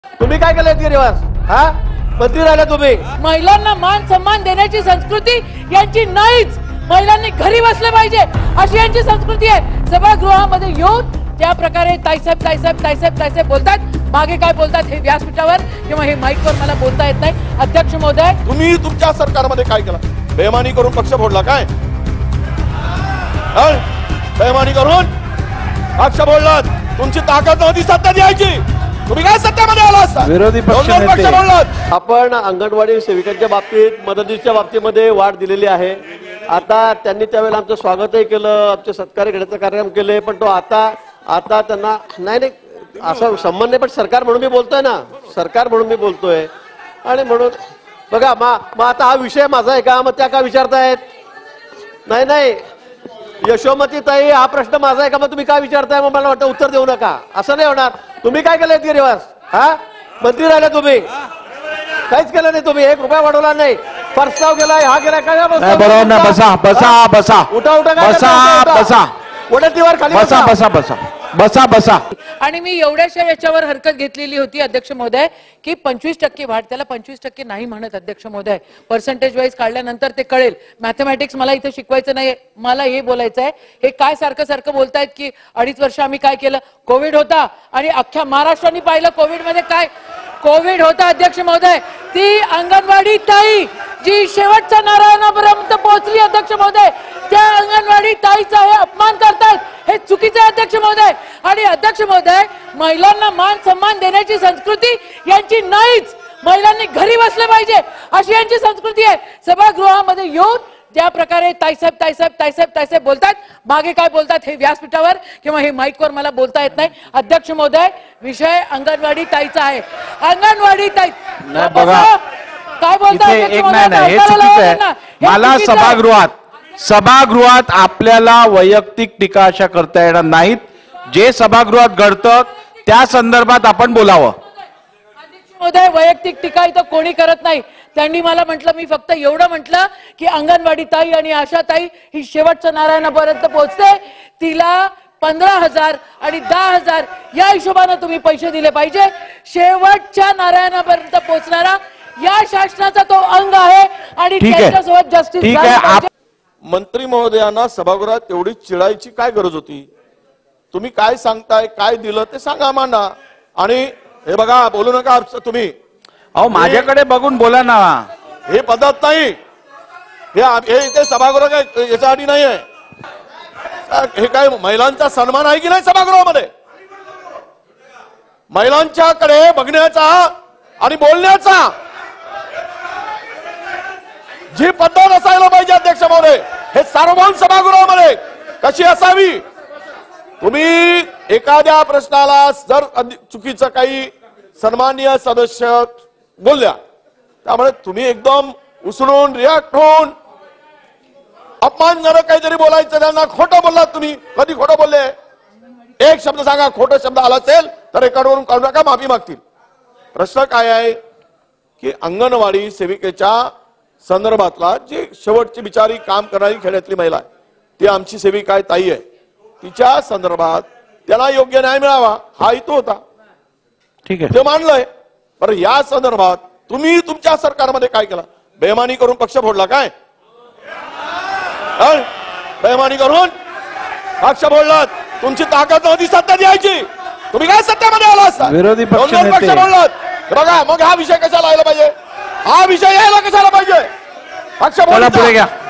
तुम्ही काय केलं गिरीवास? हा, मंत्री राहिला तुम्ही. महिलांना मान सन्मान देण्याची संस्कृती यांची नाहीच. महिलांनी घरी बसले पाहिजे अशी यांची संस्कृती आहे. सभागृहामध्ये येऊन ज्या प्रकारे ताईसाहेब ताईसाहेब ताईसाहेब ताईसाहेब बोलतात, मागे काय बोलतात हे व्यासपीठावर किंवा हे माईकवर मला बोलता येत नाही. अध्यक्ष महोदय, तुम्ही तुमच्या सरकारमध्ये काय केलं? बेमानी करून पक्ष फोडला काय? बेमानी करून पक्ष फोडलात. तुमची ताकद नव्हती सत्ता द्यायची, तुम्ही काय सत्तेमध्ये आला असता? विरोधी पक्ष फोडलात. आपण अंगणवाडी सेविकांच्या बाबतीत, मदतीच्या बाबतीमध्ये वाढ दिलेली आहे. आता त्यांनी त्यावेळेला आमचं स्वागतही केलं, आमचे सत्कार घेण्याचा कार्यक्रम केले, पण तो आता त्यांना नाही असं संबंध नाही. पण सरकार म्हणून मी बोलतोय ना, सरकार म्हणून मी बोलतोय. आणि म्हणून बघा मग आता हा विषय माझा आहे का? मग त्या का विचारतायत? नाही, यशोमती ताई, हा प्रश्न माझा आहे का? मग तुम्ही काय विचारताय? मग मला वाटतं उत्तर देऊ नका. असं नाही होणार. तुम्ही काय केलं गिरीवास? हा, मंत्री राहिला तुम्ही, काहीच केलं नाही तुम्ही. 1 रुपया वाढवला नाही. प्रस्ताव गेलाय, हा गेलाय, काय बरोबर ना? बसा बसा बसा उठा बसा बसा वडतीवर खाली बसा बसा बसा बसा बसा. आणि मी एवढ्याशा याच्यावर हरकत घेतलेली होती अध्यक्ष महोदय की 25% वाढ, त्याला 25% नाही म्हणत अध्यक्ष महोदय. पर्सेंटेज वाईज काढल्यानंतर ते कळेल. मॅथमॅटिक्स मला इथे शिकवायचं नाही, मला हे बोलायचं आहे. हे काय सारखं सारखं बोलतायत की 2.5 वर्ष आम्ही काय केलं? कोविड होता आणि अख्ख्या महाराष्ट्राने पाहिलं कोविड मध्ये काय कोविड होता. अध्यक्ष महोदय, ती अंगणवाडी ताई जी शेवटच्या नारायणापर्यंत पोहोचली अध्यक्ष महोदय, त्या अंगणवाडी ताईचा हे अपमान करतायत, हे चुकीचं आहे अध्यक्ष महोदय. आणि अध्यक्ष महोदय, महिलांना मान सन्मान देण्याची संस्कृती यांची नाहीच. महिलांनी घरी बसले पाहिजे अशी यांची संस्कृती आहे. सभागृहामध्ये येऊन ज्या प्रकारे ताईसाहेब ताईसाहेब ताईसाहेब ताईसाहेब बोलतात, मागे काय बोलतात हे व्यासपीठावर किंवा हे माईकवर मला बोलता येत नाही. अध्यक्ष महोदय, विषय अंगणवाडी ताईचा आहे. अंगणवाडी ताई काय बोलतात? हे चुकीचं आहे. मला सभागृहात आपल्याला वैयक्तिक टीका अशा करता येणार नाहीत. जे सभागृहात घडतं त्या संदर्भात आपण बोलावं. महोदय, वैयक्तिक टीका इथं कोणी करत नाही. त्यांनी मला म्हटलं, मी फक्त एवढं म्हटलं की अंगणवाडी ताई आणि आशा ताई ही शेवटच्या नारायणापर्यंत पोहोचते, तिला 15,000 आणि 10,000 या हिशोबाने तुम्ही पैसे दिले पाहिजे. शेवटच्या नारायणापर्यंत पोहोचणारा या शासनाचा तो अंग आहे आणि त्याच्यासोबत जस्टिस. मंत्री महोदयांना सभागृहात एवढी चिडायची काय गरज होती? तुम्ही काय सांगताय, काय दिलं ते सांगा आम्हाला. आणि हे बघा, बोलू नका तुम्ही. अहो, माझ्याकडे बघून बोला ना. हे पद्धत नाही. हे इथे सभागृह काय याच्यासाठी नाही आहे. हे काय महिलांचा सन्मान आहे की नाही सभागृहामध्ये? महिलांच्याकडे बघण्याचा आणि बोलण्याचा जी पद्धत असायला पाहिजे अध्यक्ष महोदय, हे सार्वभौम सभागृहामध्ये कशी असावी? तुम्ही एखाद्या प्रश्नाला जर चुकीचं काही सन्माननीय सदस्य बोलल्या, त्यामुळे तुम्ही एकदम उसळून रिॲक्ट होऊन अपमानजनक काहीतरी बोलायचं. त्यांना खोटं बोललात तुम्ही. कधी खोटं बोलले? एक शब्द सांगा. खोटं शब्द आला असेल तर रेकॉर्डवरून काढू नका, माफी मागतील. प्रश्न काय आहे की अंगणवाडी सेविकेच्या संदर्भातला जी शेवटची बिचारी काम करणारी खेड्यातली महिला आहे, ती आमची सेविका आहे, ताई आहे, तिच्या संदर्भात त्याला योग्य न्याय मिळावा हा हेतू होता. ठीक आहे, ते मानलंय. पण या संदर्भात तुम्ही तुमच्या सरकारमध्ये काय केलं? बेमानी करून पक्ष फोडला काय? बेमानी करून पक्ष फोडलात. तुमची ताकद नव्हती सत्ता द्यायची, तुम्ही काय सत्तेमध्ये आला असता? विरोधी पक्ष फोडलात. बघा, मग हा विषय कशाला यायला पाहिजे? हा विषय यायला कशाला पाहिजे? पक्ष फोडला.